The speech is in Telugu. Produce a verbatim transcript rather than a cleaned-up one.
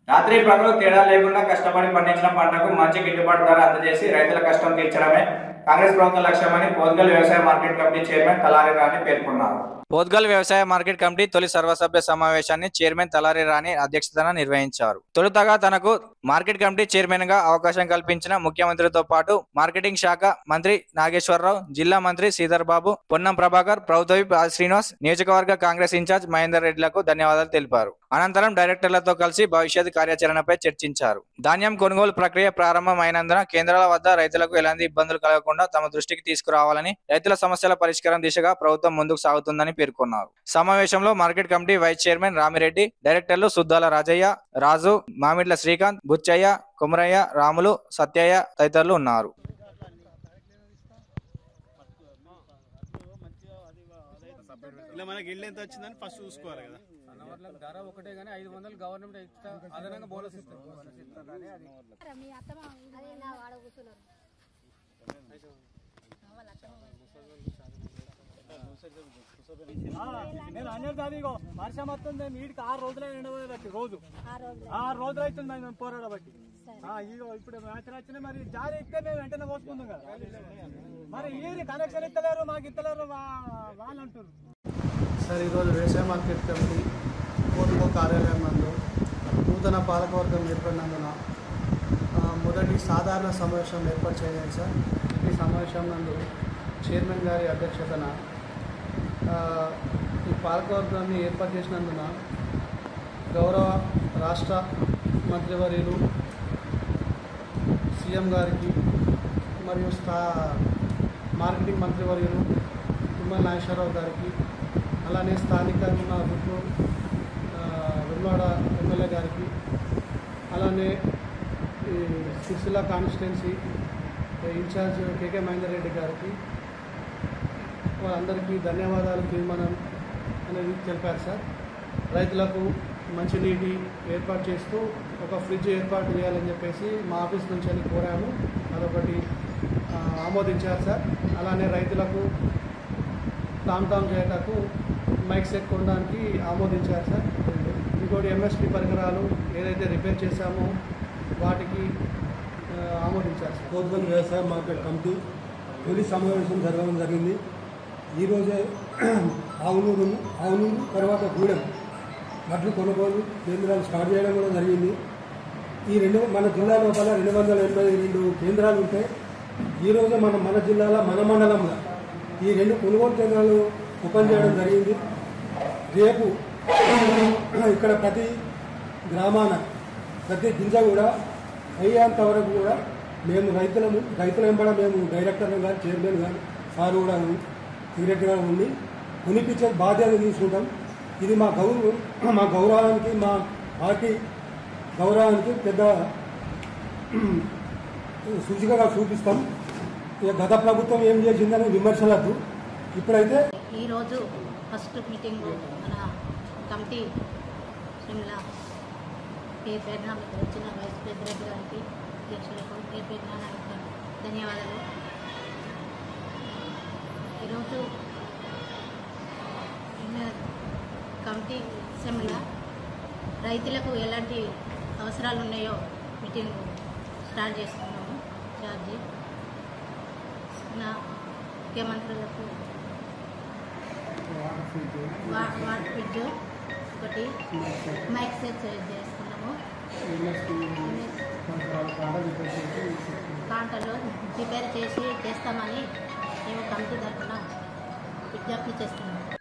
రాత్రి పగలు తేడా లేకుండా కష్టపడి పండించిన పంటకు మంచి గిట్టుబాటు ధర అందజేసి రైతుల కష్టం తీర్చడమే కాంగ్రెస్ ప్రభుత్వ లక్ష్యమని పోద్గల్ వ్యవసాయ market committee chairman Talari Rani పేర్కొన్నారు. పోద్గల్ వ్యవసాయ మార్కెట్ కమిటీ తొలి సర్వసభ్య సమావేశాన్ని చైర్మన్ తలారి రాణి అధ్యక్షతన నిర్వహించారు. తొలుతగా తనకు మార్కెట్ కమిటీ చైర్మన్ గా అవకాశం కల్పించిన ముఖ్యమంత్రితో పాటు మార్కెటింగ్ శాఖ మంత్రి నాగేశ్వరరావు, జిల్లా మంత్రి శ్రీధర్ బాబు, పొన్నం ప్రభాకర్, ప్రభుత్వ విప్ శ్రీనివాస్, నియోజకవర్గ కాంగ్రెస్ ఇన్ఛార్జ్ మహేందర్ రెడ్డిలకు ధన్యవాదాలు తెలిపారు. అనంతరం డైరెక్టర్లతో కలిసి భవిష్యత్ కార్యాచరణపై చర్చించారు. ధాన్యం కొనుగోలు ప్రక్రియ ప్రారంభం అయినందున కేంద్రాల వద్ద రైతులకు ఎలాంటి ఇబ్బందులు కలగకుండా తమ దృష్టికి తీసుకురావాలని, రైతుల సమస్యల పరిష్కారం దిశగా ప్రభుత్వం ముందుకు సాగుతుందని పేర్కొన్నారు. సమావేశంలో market committee vice chairman Ramireddy, డైరెక్టర్లు సుద్దాల రాజయ్య, రాజు, మామిడ్ల శ్రీకాంత్, బుచ్చయ్య, కుమరయ్య, రాములు, సత్యయ్య తదితరులు ఉన్నారు. ధర ఒకటే గానీ ఐదు వందలు గవర్నమెంట్ ఎక్స్ట్రా అదనంగా బోనస్ ఇస్తారు. నేను అనేది అది వర్షం వస్తుంది నీటికి ఆరు రోజులే ఎండబట్టి రోజు ఆరు రోజులు అవుతుంది మేము పోరాడబట్టి ఇప్పుడు మ్యాచ్ వచ్చినా మరి జారీ ఇస్తే మేము వెంటనే పోసుకుందాం కదా. మరి ఈ కనెక్షన్ ఇస్తలేరు, మాకు ఇస్తలేరు వాళ్ళు అంటారు. సార్ ఈరోజు వ్యవసాయ మార్కెట్ కమిటీ కోర్టుకో కార్యాలయం నందు నూతన పాలకవర్గం ఏర్పడినందున మొదటి సాధారణ సమావేశం ఏర్పాటు చేయాలి సార్. ఈ సమావేశం నందు చైర్మన్ గారి అధ్యక్షతన ఈ పాలకవర్గాన్ని ఏర్పాటు చేసినందున గౌరవ రాష్ట్ర మంత్రివర్యులు సీఎం గారికి మరియు స్థా మార్కెటింగ్ మంత్రివర్యులు తుమ్మల నాగేశ్వరరావు గారికి, అలానే స్థానికంగా ఉన్న గుంటూరు వెల్వాడ ఎమ్మెల్యే గారికి, అలానే ఈ Sircilla constituency incharge KK Mahender Reddy గారికి వాళ్ళందరికీ ధన్యవాదాలు తీర్మానం అనేది తెలిపారు సార్. రైతులకు మంచినీటి ఏర్పాటు చేస్తూ ఒక ఫ్రిడ్జ్ ఏర్పాటు చేయాలని చెప్పేసి మా ఆఫీస్ నుంచి అని కోరాము. అదొకటి ఆమోదించారు సార్. అలానే రైతులకు టామ్ టామ్ చేయటకు మైక్ సెట్ కొనడానికి ఆమోదించారు సార్. ఇంకోటి ఎంఎస్పి పరికరాలు ఏదైతే రిపేర్ చేశామో వాటికి ఆమోదించారు సార్. పోద్గల్ వ్యవసాయ మార్కెట్ కమిటీ తొలి సమావేశం జరగడం జరిగింది. ఈరోజే ఆవునూరు ఆవునూరు తర్వాత గూడెం వడ్లు కొనుగోలు కేంద్రాలు స్టార్ట్ చేయడం కూడా జరిగింది. ఈ రెండు మన జిల్లా లోపల రెండు వందల ఎనభై రెండు కేంద్రాలు ఉంటాయి. ఈరోజు మన మన జిల్లాలో మన మండలంలో ఈ రెండు కొనుగోలు కేంద్రాలు ఓపెన్ చేయడం జరిగింది. రేపు ఇక్కడ ప్రతి గ్రామాన ప్రతి గింజ కూడా అయ్యేంత వరకు కూడా మేము రైతులను రైతుల వెంబడ మేము డైరెక్టర్లు కానీ చైర్మన్ కానీ సార్ కూడా సెక్రటరీగా ఉండి కొనిపించే బాధ్యత తీసుకుంటాం. ఇది మా గౌరవం మా గౌరవానికి మా పార్టీ గౌరవానికి పెద్ద సూచికగా చూపిస్తాం. ఇక గత ప్రభుత్వం ఏం చేసిందని విమర్శలద్దు. ఇప్పుడైతే ఈరోజు ఫస్ట్ మీటింగ్ మన కమిటీ సిమ్లా పేరు పేరున వచ్చిన వైస్ ప్రెసిడెంట్ గారికి, అధ్యక్షులకు పేరు పేరున ధన్యవాదాలు. ఈరోజు కమిటీ సిమ్లా రైతులకు ఎలాంటి అవసరాలు ఉన్నాయో మీటింగ్ స్టార్ట్ చేసుకున్నాము. ఛార్జీ నా ముఖ్యమంత్రులకు వాటర్ ఫ్రిడ్జ్ ఒకటి మైక్ సెట్ చేసుకున్నాము. కాంటలో రిపేర్ చేసి చేస్తామని మేము కమిటీ తరఫున విజ్ఞప్తి చేస్తున్నాము.